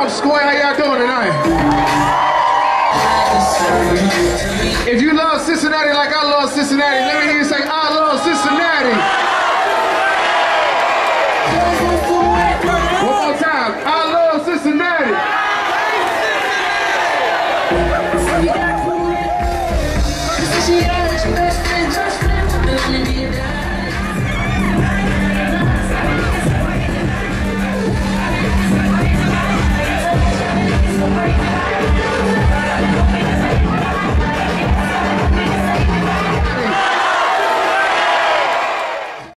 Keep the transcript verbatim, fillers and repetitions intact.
Square, how y'all doing tonight? If you love Cincinnati like I love Cincinnati, let me hear you say, I love Cincinnati. One more time, I love Cincinnati.